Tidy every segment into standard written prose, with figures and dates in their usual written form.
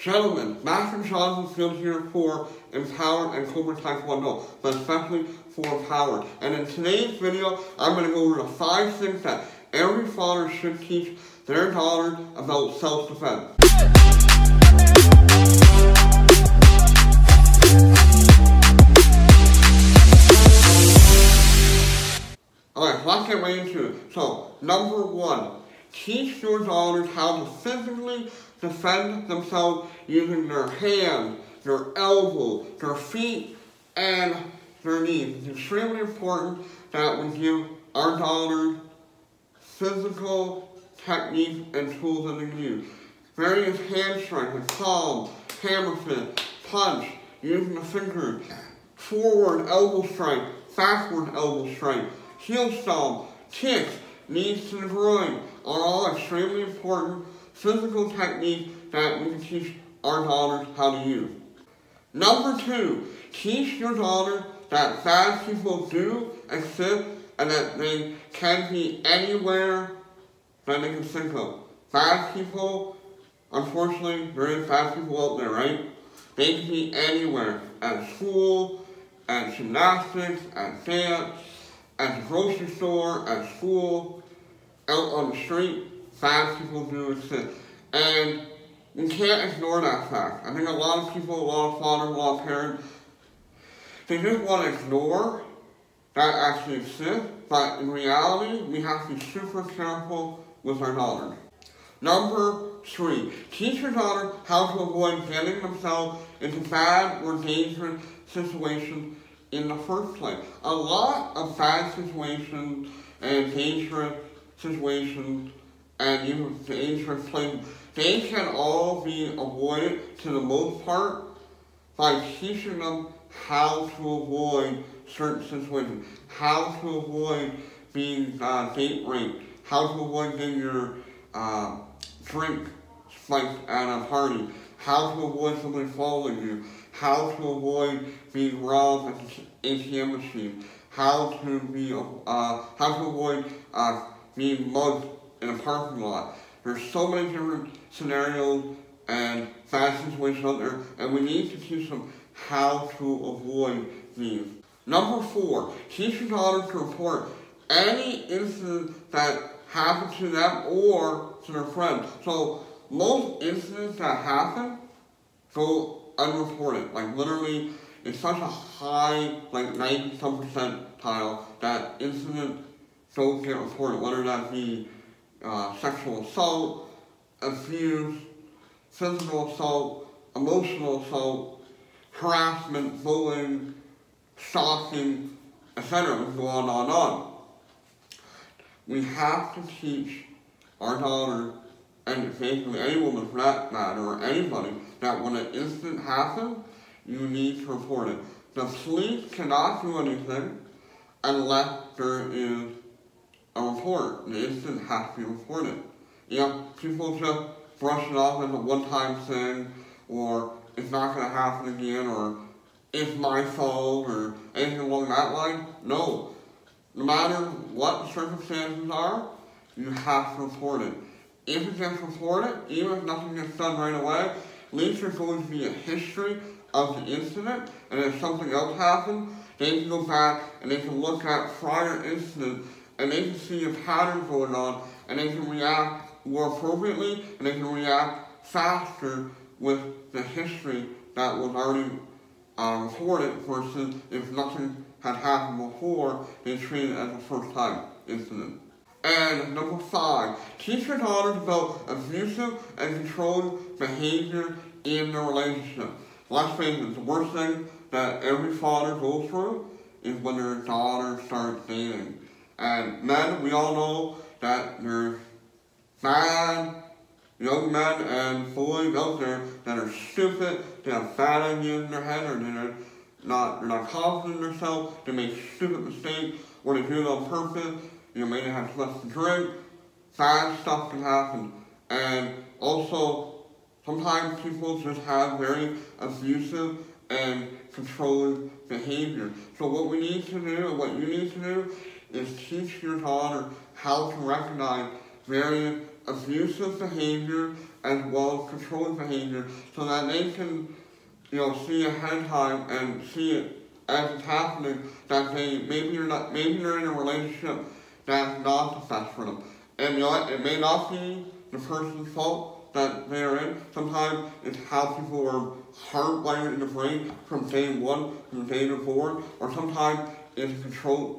Gentlemen, Master Johnson feels here for empowered and Cobra Taekwondo, but especially for empowered. And in today's video, I'm going to go over the 5 things that every father should teach their daughter about self-defense. Alright, let's get right into it. So, number 1, teach your daughters how to physically defend themselves using their hands, their elbows, their feet, and their knees. It's extremely important that we give our daughters physical techniques and tools that they can use. Various hand strikes like palm, hammer fist, punch, using the fingers, forward elbow strike, backward elbow strike, heel stomp, kicks, knees to the groin are all extremely important physical techniques that we can teach our daughters how to use. Number 2, teach your daughter that bad people do exist and that they can be anywhere that they can think of. Bad people, unfortunately, there is bad people out there, right? They can be anywhere, at school, at gymnastics, at dance, at the grocery store, at school, out on the street. Bad people do exist. And you can't ignore that fact. I think a lot of people, a lot of fathers, a lot of parents, they just want to ignore that actually exists, but in reality, we have to be super careful with our daughters. Number 3, teach your daughter how to avoid getting themselves into bad or dangerous situations in the first place. A lot of bad situations and dangerous situations and even dangerous places, they can all be avoided to the most part by teaching them how to avoid certain situations, how to avoid being date raped, how to avoid getting your drink spiked at a party, how to avoid somebody following you, how to avoid being robbed at the ATM machine, how to avoid being mugged in a parking lot. There's so many different scenarios and bad situations out there, and we need to teach them how to avoid these. Number 4, teach your daughter to report any incident that happened to them or to their friends. So most incidents that happen go unreported. Like literally, it's such a high, like 90-some percentile that incidents don't get reported, whether that be sexual assault, abuse, physical assault, emotional assault, harassment, bullying, stalking, etc. We can go on and on. We have to teach our daughter, and basically any woman for that matter, or anybody, that when an incident happens, you need to report it. The police cannot do anything unless there is a report. The incident has to be reported. You know, people just brush it off as a one-time thing, or it's not going to happen again, or it's my fault, or anything along that line. No. No matter what the circumstances are, you have to report it. If it gets reported, even if nothing gets done right away, at least there's going to be a history of the incident, and if something else happens, they can go back and they can look at prior incidents, and they can see a pattern going on, and they can react more appropriately, and they can react faster with the history that was already reported versus if nothing had happened before, they treat it as a first-time incident. And number 5, teach your daughters about abusive and controlling behavior in their relationship. Let's face it, the worst thing that every father goes through is when their daughter starts dating. And men, we all know that there's bad young men and boys out there that are stupid, they have bad ideas in their head, or they're not confident in themselves, they make stupid mistakes, or they do it on purpose. You know, maybe they have too much to drink, bad stuff can happen. And also, sometimes people just have very abusive and controlling behavior. So what we need to do, and what you need to do, is teach your daughter how to recognize various abusive behavior as well as controlling behavior so that they can, see ahead of time and see it as it's happening, that maybe you're in a relationship that's not the best for them. And it may not be the person's fault that they're in. Sometimes it's how people are hardwired in the brain from day one, from the day they're born, or sometimes it's controlled,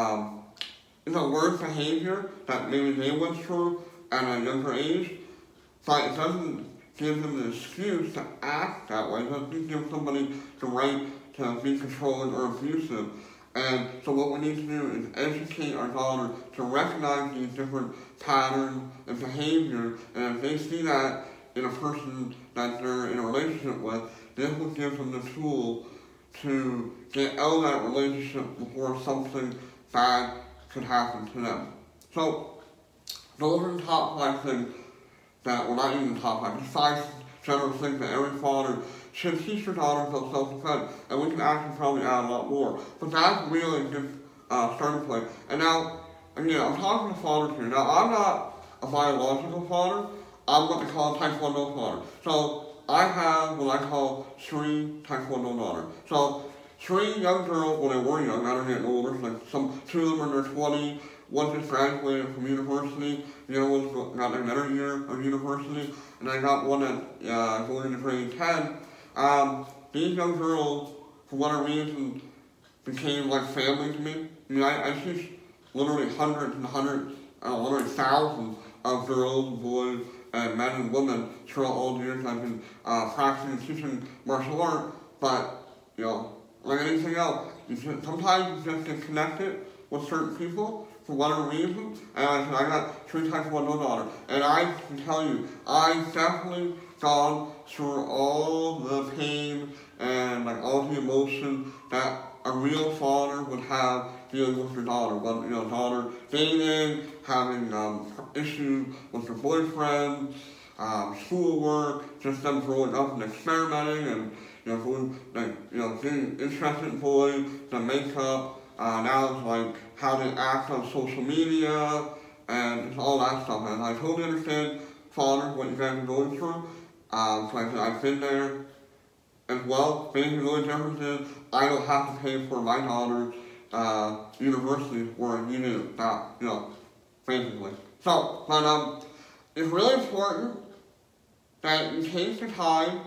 it's a learned behavior that maybe they went through at a younger age, but it doesn't give them the excuse to act that way. It doesn't give somebody the right to be controlling or abusive. And so what we need to do is educate our daughter to recognize these different patterns and behaviors, and if they see that in a person that they're in a relationship with, this will give them the tool to get out of that relationship before something bad could happen to them. So those are the top 5 things that, well, not even the top 5, just 5 general things that every father should teach your daughter about self-defense, and we can actually probably add a lot more. But that's really just starting point. And now, again, I'm talking to fathers here. Now, I'm not a biological father. I'm what they call a Taekwondo father. So I have what I call 3 Taekwondo daughters. So 3 young girls when they were young, now they're getting older, like 2 of them are in their 20s, one just graduated from university, the other one's got another year of university, and I got one that going into grade 10. These young girls, for whatever reason, became like family to me. I teach literally hundreds and hundreds, literally thousands of girls, boys, and men and women throughout all the years I've been practicing and teaching martial art. But, like anything else, sometimes you just get connected with certain people for whatever reason. And I got 3 Taekwondo daughters. And I can tell you, I definitely gone through all the pain and like all the emotion that a real father would have dealing with your daughter. But daughter dating, having issues with her boyfriend, schoolwork, just them growing up and experimenting and being interested in boys, the makeup. Now it's like how to act on social media and it's all that stuff. And I totally understand fathers what you guys are going through. So like I said, I've been there as well. Basically, the only difference is I don't have to pay for my daughter's university where you do that, basically. So, but it's really important that you take the time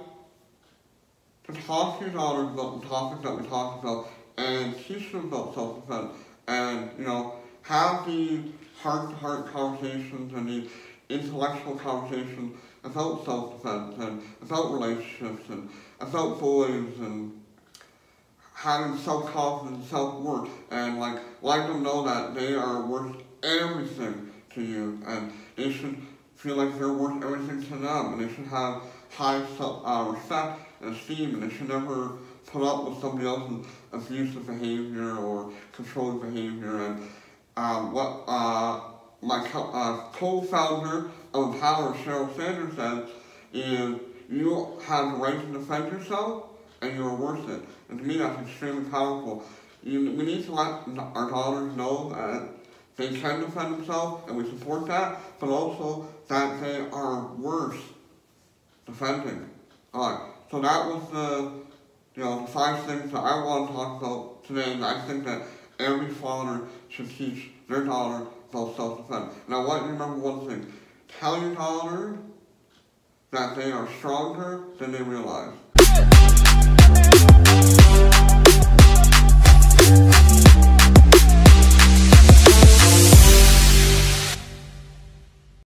to talk to your daughters about the topics that we talked about and teach them about self-defense and, have these heart-to-heart conversations and these intellectual conversations about self-defense and about relationships and about boys and having self-confidence, self-worth, and let them know that they are worth everything to you and they should feel like they're worth everything to them and they should have high respect and esteem and they should never put up with somebody else's abusive behavior or controlling behavior. And what my co-founder of Empower, Cheryl Sanders, says is you have the right to defend yourself and you are worth it. And to me that's extremely powerful. We need to let our daughters know that they can defend themselves and we support that, but also that they are worth defending. Alright, so that was the 5 things that I want to talk about today, and I think that every father should teach their daughter about self-defense. And I want you to remember one thing. Tell your daughter that they are stronger than they realize.